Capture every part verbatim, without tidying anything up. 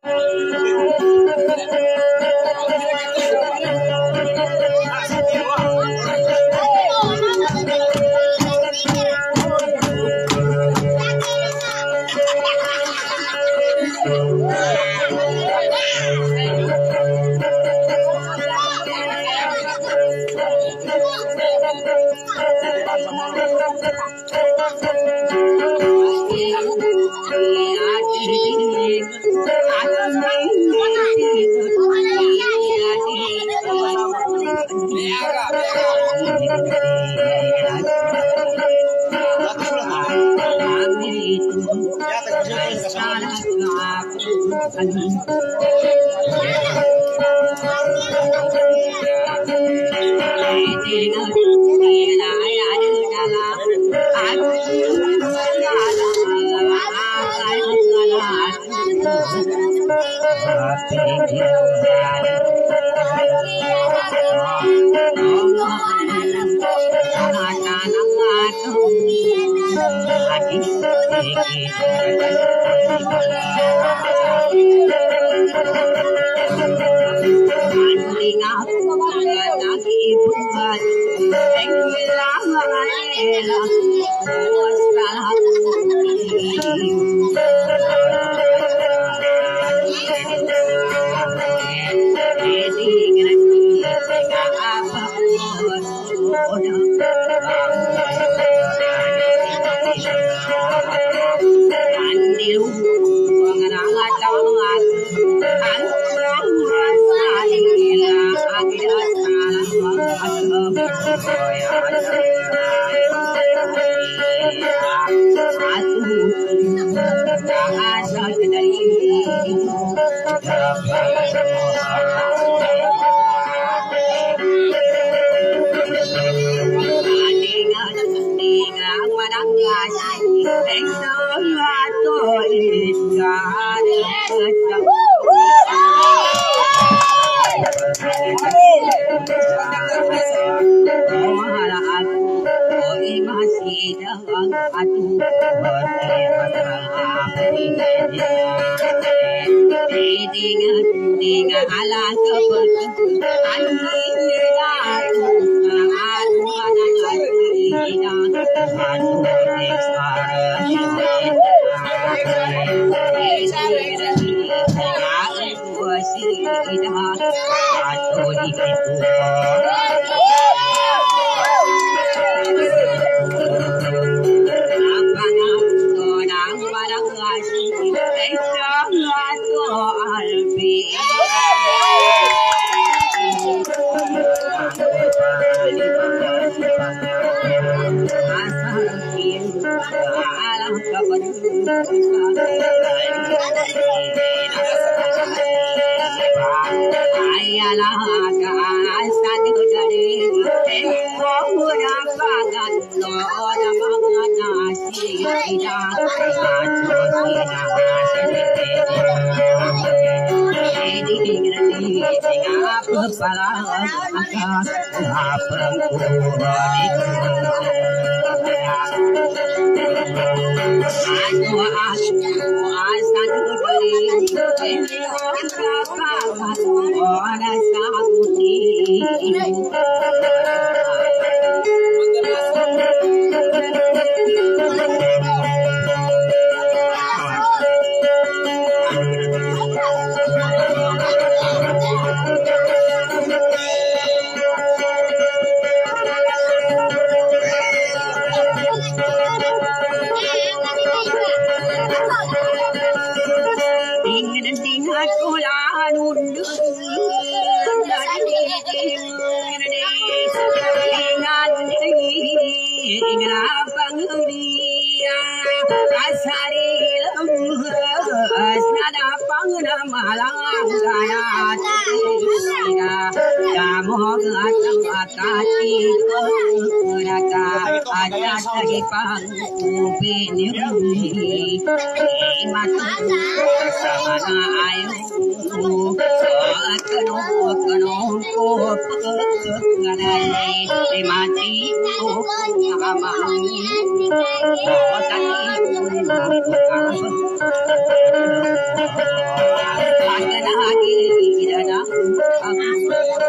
Mati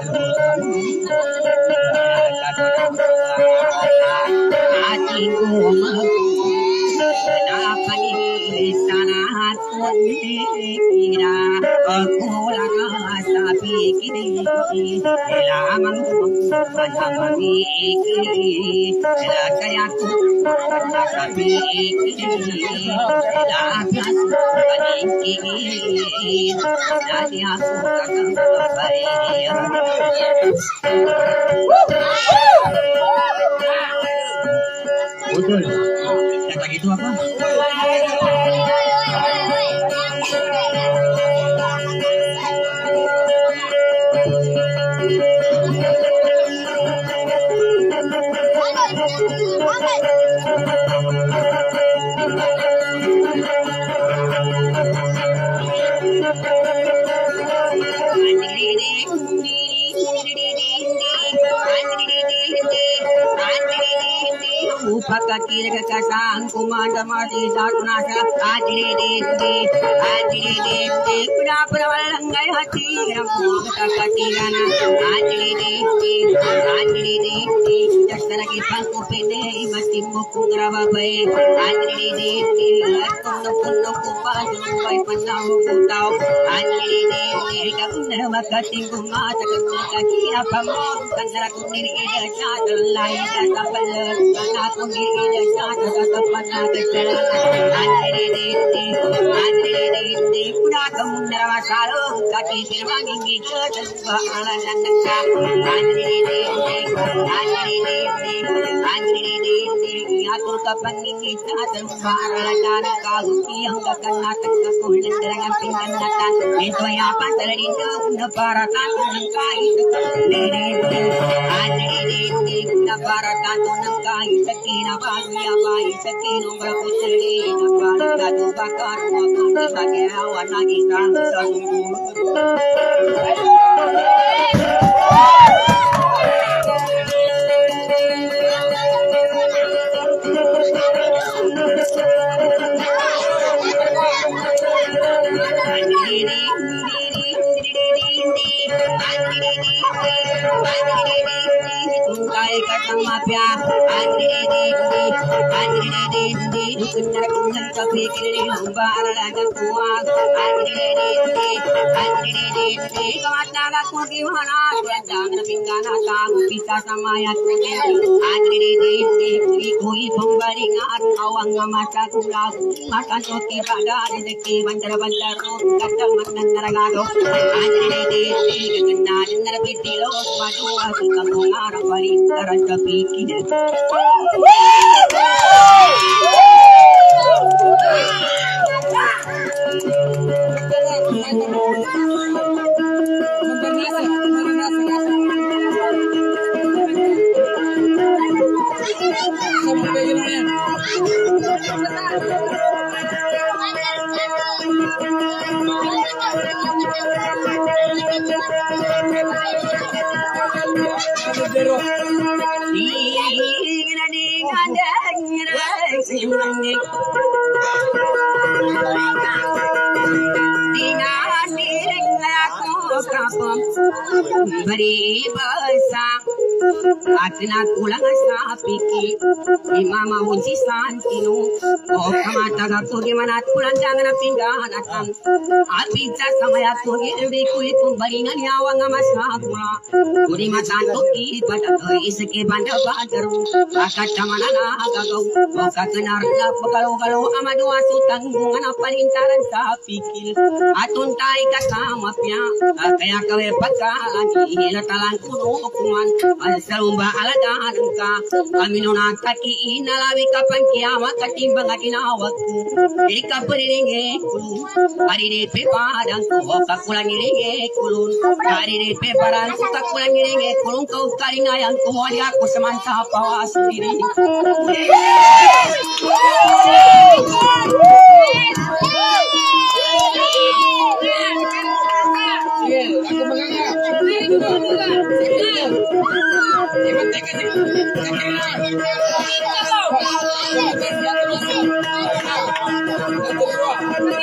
Betul. Kata gitu apa? Pakakir kakasang kumanda mati sakunasa ajire dete ajire dete kuda prawalangai hati rampu kakatirana ajire dete ajire dete jasara ki pangku pene mati mukungra babai ajire dete kunno kunno kupan pai panau kutau ajire dete kakundra makati kumata kakakira pamo kandara kuniri ida chata lai kata palar kana ida chata kata pana kecera ajire dete ajire dete kuda kamundra masalo kaki sirwangi ngikata baala nanaka ajire dete ajire dete ajire dete atur kapangi ngikata baala nanaka yang kakanatak kulendrangan pinggannatan itu ya pantalarindo na para tanto ng kahit dete ajire dete na para tanto ng kahit sa kinabagya bay sa kinong putri na para gato bakar mo kung di magyawa na isang sa beri besar atina tulang sapiki imama unsi santinu oh kamata gakku gimana tulang jangan pingganatan apita samaya tugi ebi kulit pembaringan nyawa ngamasakula kuri matan tuki pada isike banda badaru akacamana agagau oh kakenar na kalau kalau amadu asutang ngana palintaran sapiki atuntai kasama pia kaya kawe pagkaan hilatalan kuno kuman alsalumba aladan ka kami nona taki inalawi kapan kiamat katimbang atinawakku ika periringe kulu arire pe padang ko kakulangiringe kulun arire pe parang kakulangiringe kulun kau karingayang ko wali aku semanta pawa sendiri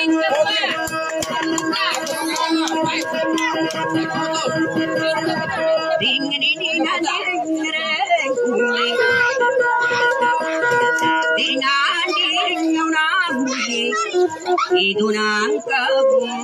Aku itu nangkep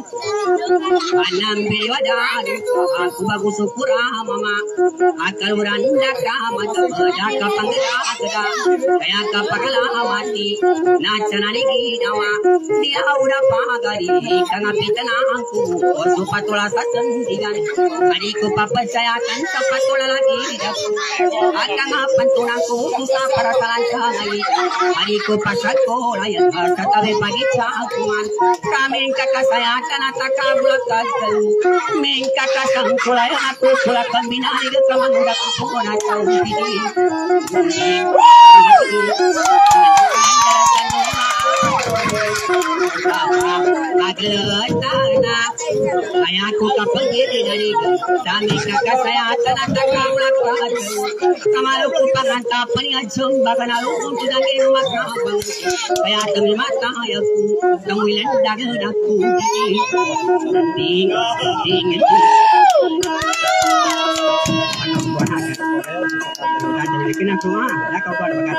anam beriwadan aku bagus syukur mama akal uranda kama tabada kapangga kada kaya kapagala mati nachana ligi nawa dia udah pagari kanga pitana aku osu patula sasendigan adiku papacayakan sapatula lagi akanga pantunangku sa para salancangai adiku pasako layan katabe pagi cakuman kami kakasayatan ataka bulak Ming kakasang kulay aku kulak kambinari ke kamanda kupona kaubidi. Agletana ayaku kapagiri dari kami kakasayatan ataka bulak kamalu kupangantapan nga jumba kanalu sudah ke rumah kabang kaya kami mata ayaku kamulan dagan aku ding ding jadi bikin aku mah dah kau pada bakat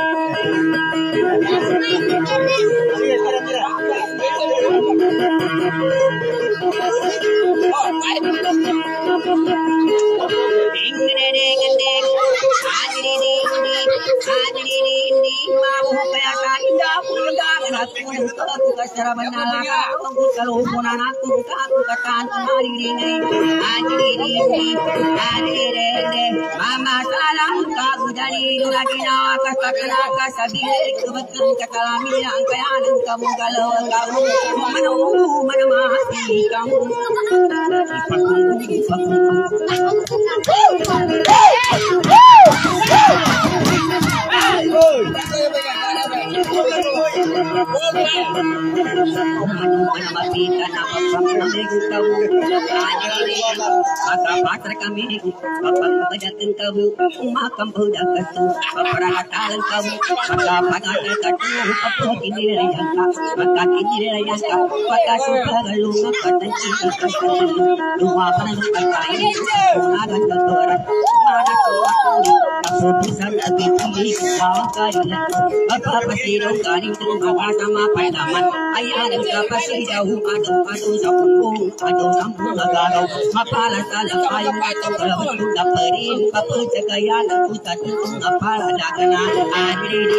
ding ding ding ding adri ding ding adri ding ding mau kaya kainda punya aku aku kasar banala aku kalau punan aku aku katan adri ding adri ding ding adri ding mama salam ka udari lagi na kasakana kasabile kebetul kakalami ang kaya ng kamu galau kamu mano manamati kamu Maka kami kapag padating kamu umakam udah ketu peralatan kamu maka pangalan katu apa kinilai ka maka kinilai ka maka suka lalu maka tanci ka dua panan kakai ada keberan mana aku aku bisa lebih tinggi kawakailah apa pasti dong kali terima sama padaman ayah dan siapa sih jauh aduh aduh sambung aduh sambung galau mapala salah kayu atau kalau sudah perin apa cekaya aku satu ngapala dagana adri di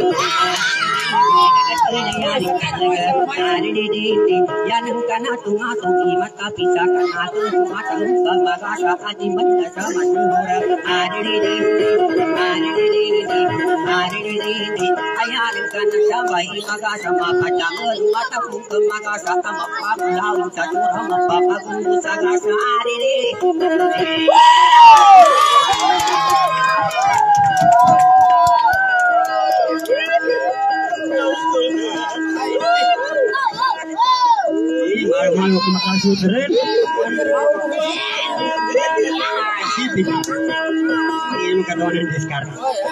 yang kana tunga tungi mata bisa kana tu mata sama rasa hati benda sama semua adri di adri di adri di ayah kana sabai maga sama pacang mata pun maga sama apa lau satu sama papa pun saga adri di Malu makan sutren. Ini kadoan diskar.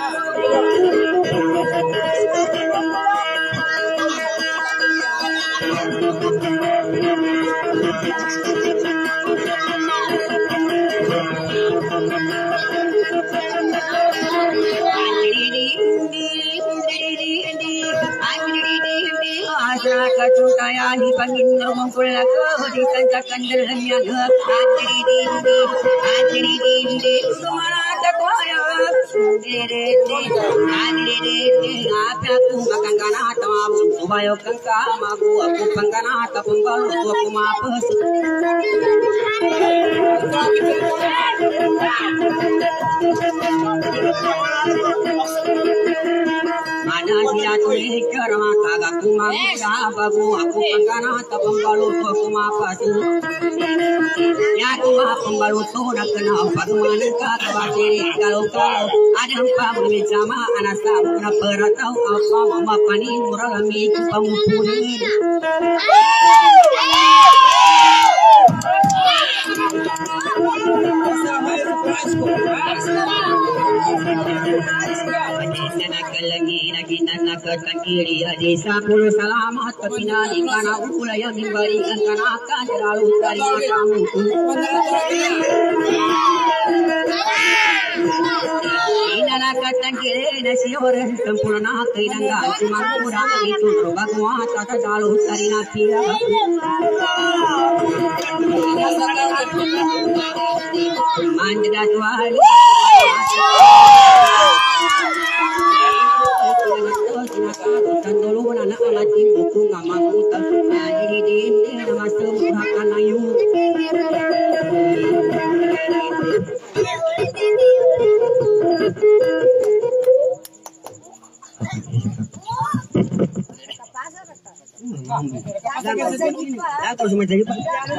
Kaya di pangin mengkul aku di tanjakan dalamnya adri dindi adri dindi semua takwaya adri dindi adri dindi aku makan kana tamu subayo kangka mabu aku pangkana tapung balu aku mapes mana dia tulis kerana kagak kumaga babu aku pangkana tapung balu aku mapes ya aku pembalu tu nak kenal bagaimana kata bagi kalau kalau ada empat bersama anak sama nak peratau apa mama pani murah kami pemupuri kiri desa puluh selamat kepinani karena ukula yang diberikan karena akan terlalu dari kamu Inanakatan kiri nasi orang sempurna kirangga cuma kurang itu Bhagwan tata dalu sarina pira Manja tuali Tandulu nana alati buku ngamaku tak jadi di nama sembuhakan ayu Dah tahu semua jadi Pak.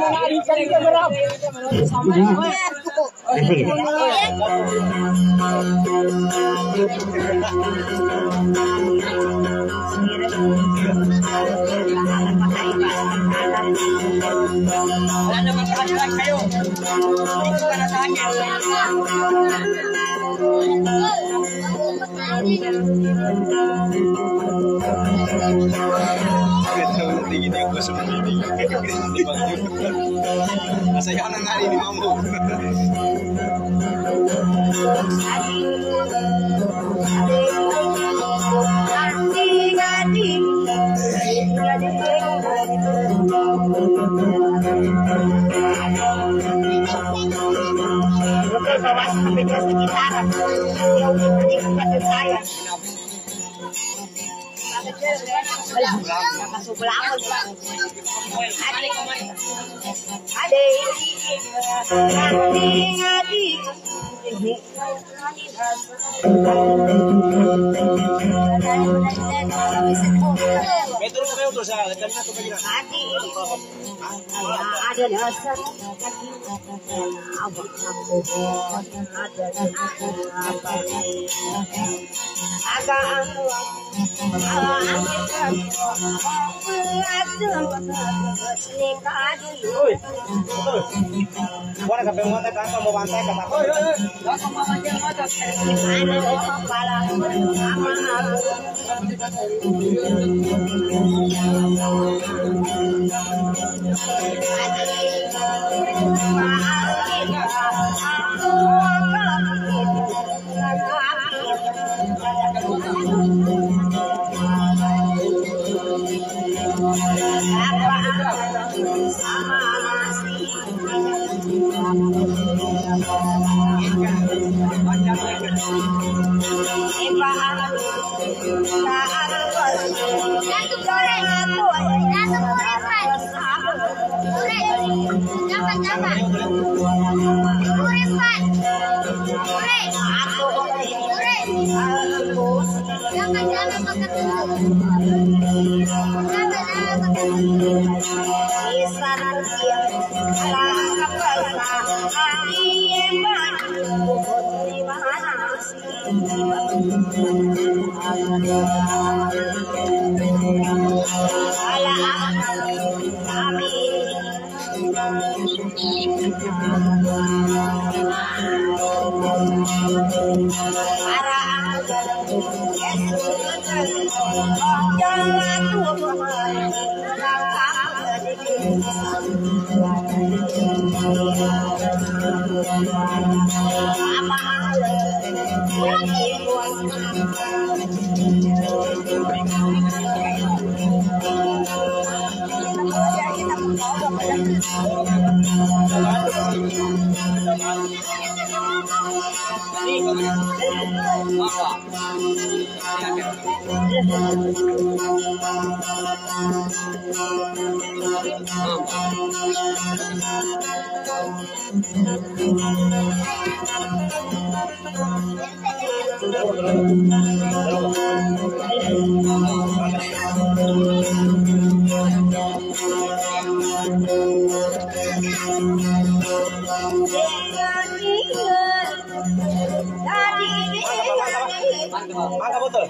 Tinggi dia kau seperti ini, saya anak hari ini mampu. Betul betul saya, karena tu bagaimana? Ada dasar abang aku ada apa agak aku Oi, buat kafe mau tekan mau bantai kata. Oi, oi, oi. Langsung mama jangan ada. Mantap betul.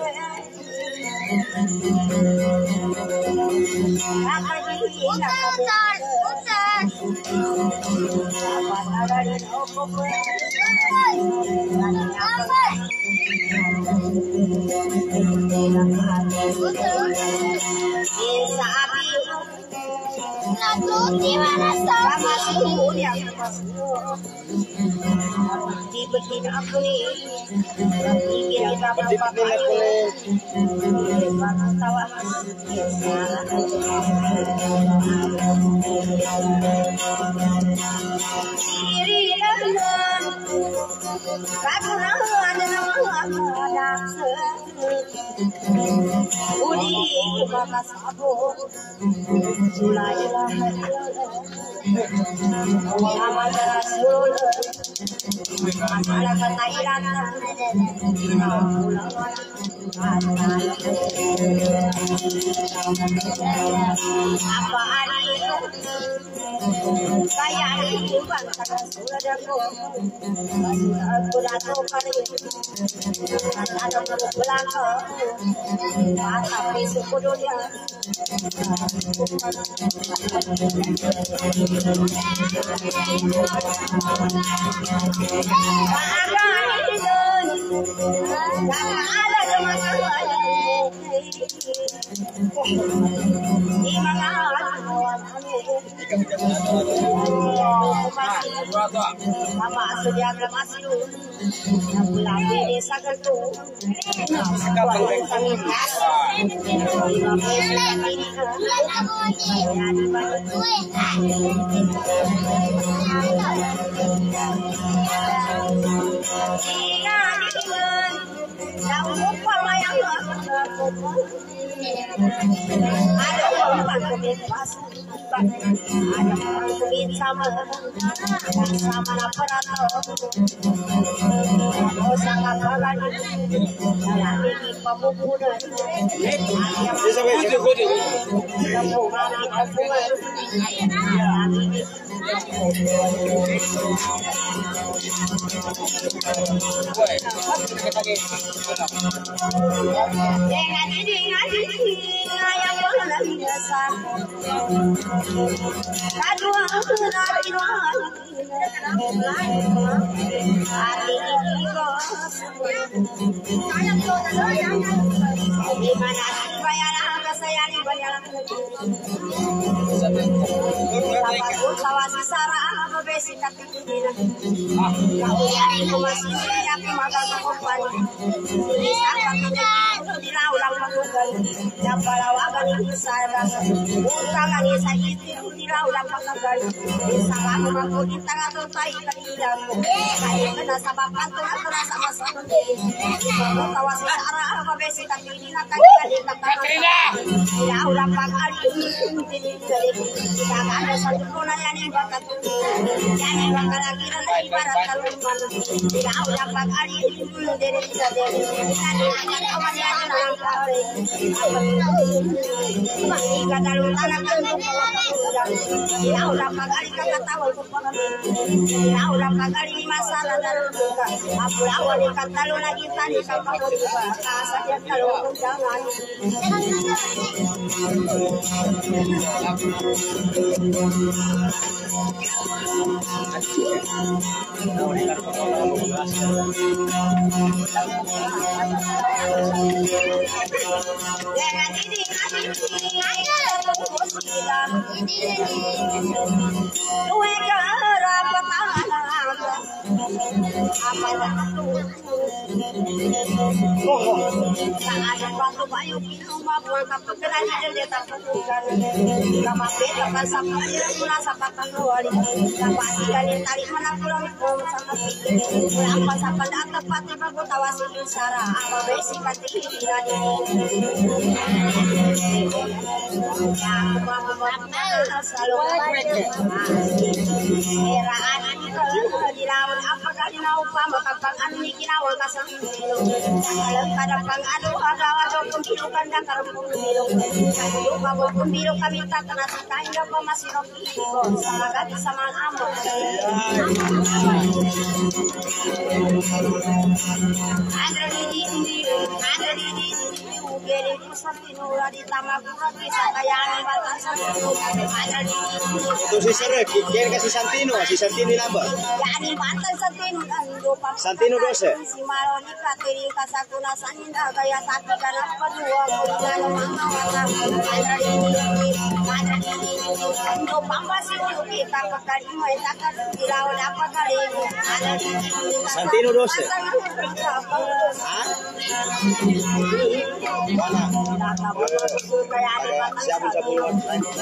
sama suhu ya di betina aku nih dikira kita bapak ayo tawa diri dengan karena ada ada udi maka sabo sulailah Muhammad Rasul masalah kata Iran apa hari saya ini bangsa sudah aku aku datang kali ada belakang mata besok dunia Mama sudah masih pulang di desa Gertu. Ada orang bebas, ada orang kulit sama, sama laparato. Oh sangat bagus, dalam ini pemukulan. Bisa begitu kode. Dengan ini ngaji yang boleh biasa. Kadua dari luar. Hari ini kok. Di mana bayaran saya di bayaran. Tapos sawasi sara mabesi tapi tidak. Kau yang masih siap magagapan. Ini sangat dilaw-law magugal. Yang palawagan itu sarang. Utangan ni sa itu dilaw-law magugal. Sama ako kita nga to tayo kanila. Kaya na sa papanto na to sa masunod. Tawa si sara mabesi tapi tidak kanila. Dilaw-law pag-ali. Jangan ada satu pun yang ibarat yang ibarat lagi dan ibarat kaluman tidak ada pakari dulu dari tidak dari nanti akan kawan yang dalam kare jika dalam tanah kan tidak ada pakari kata tahu tidak ada pakari masalah dalam duka apa awal kata lu lagi tadi sampai berubah saja kalau jangan Jangan ini Kue kerap apa ada batu bayu rumah buang kapal kerana dia tak petukan lama beda kan sampai dia pulang sampai keluar sampai sekali tarik mana pulang sama apa sampai datang pati bagus tawasi sara apa besi pati hilang selalu eraan di laut apa kali mau pamah kapal ani kinawal kasang alam pada pang adu agawa do pembilukan dan karung pembiluk ayo bawa pembiluk kami tak kena sakai do masih roki sama gati sama amo ada di di ada di di gede sakti nura di tamapura bisa kayani batasan ada di Itu si Sere, dia kasih Santino, si Santino nambah. yani bantan Santino dan dopa Santino dose. si maroni katiri kasakuna saninda kaya sakti kana padua kana mama wana ada di ada di dopa masih kita pakari mai takar dirau apa kali ada di Santino dose. Hah? Mana? Siapa siapa dulu?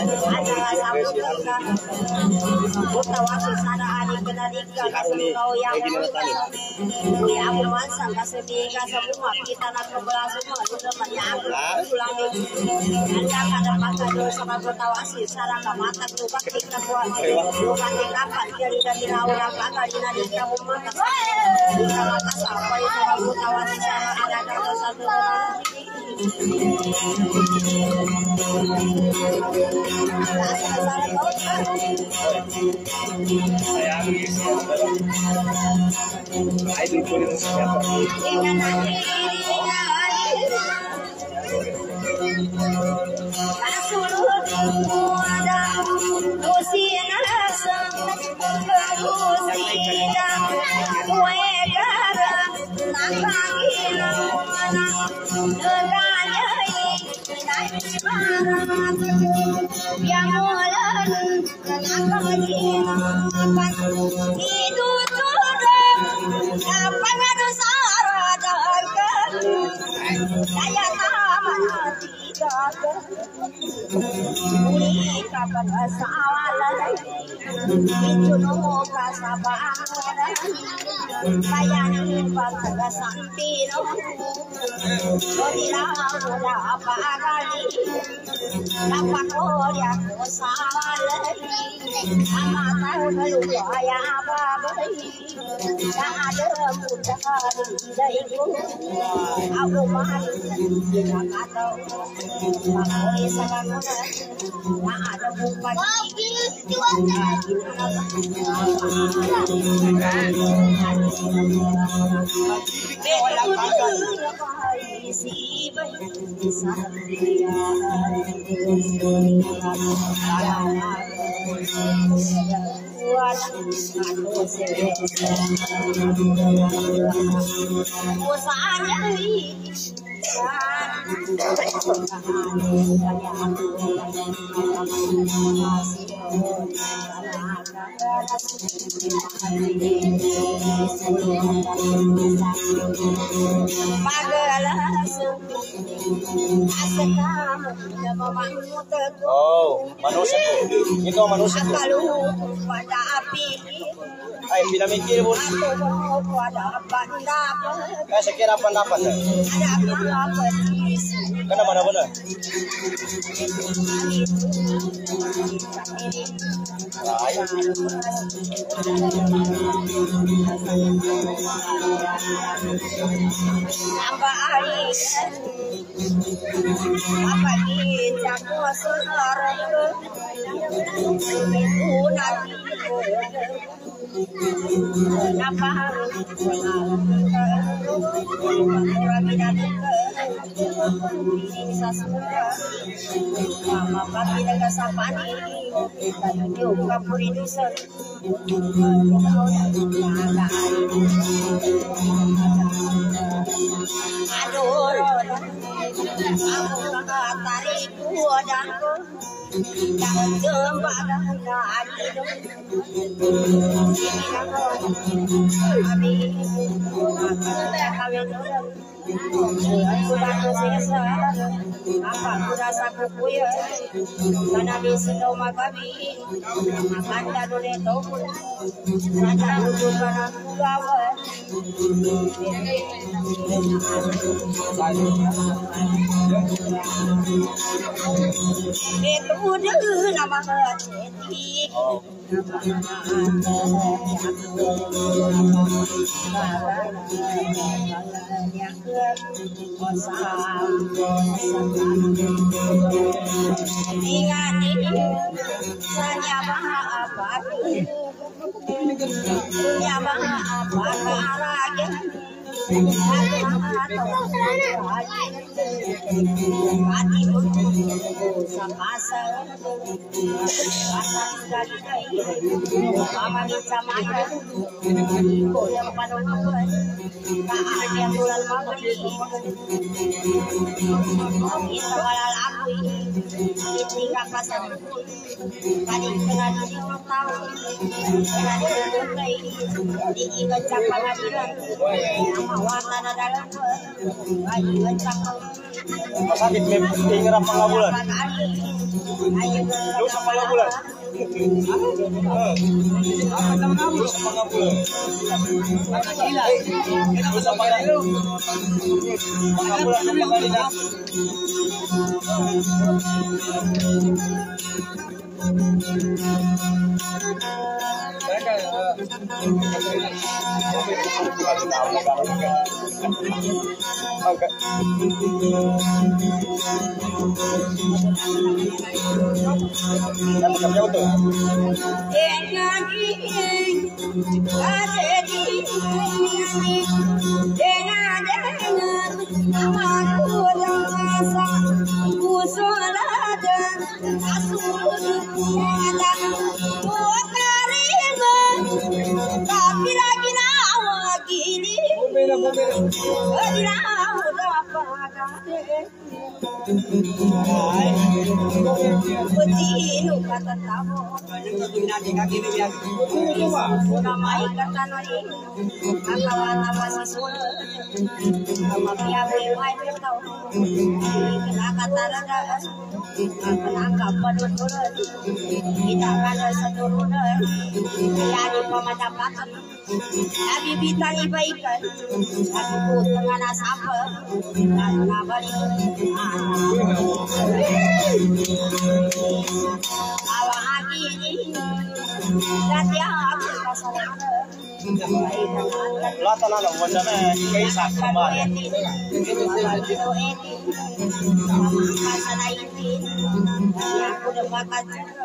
Idol ko rin siapa? Oh, manusia itu manusia. Pada api Ay, pinamikir mo. Kasi kira pendapat. Kana mana mana? Ay. Apa hari apa kita kuasar apa Sakit nih, ngerap pengabulan. Lu sama pengabulan. Lu sama pengabulan. Lu sama pengabulan sama kandidat. Abi bitang iba-ikan, aku putang anak apa, anak balik, awak lagi ini, dan dia aku pasangan. Lata lala wajana kaisa kemarin. Aku udah makan.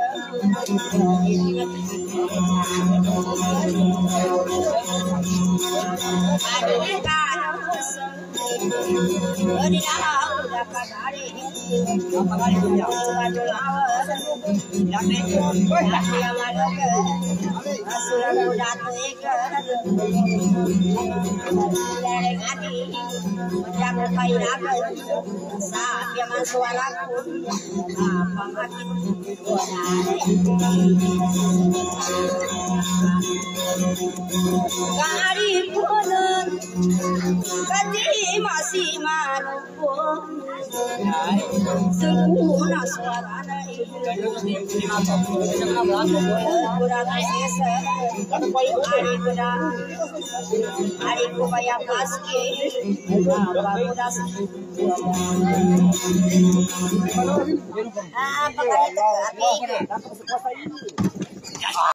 Kari pulen, kati masih maluku, sempurna suaranya. Kurang sisa, hari kuda, hari kubaya kaski, apa kuda sih? Apa kali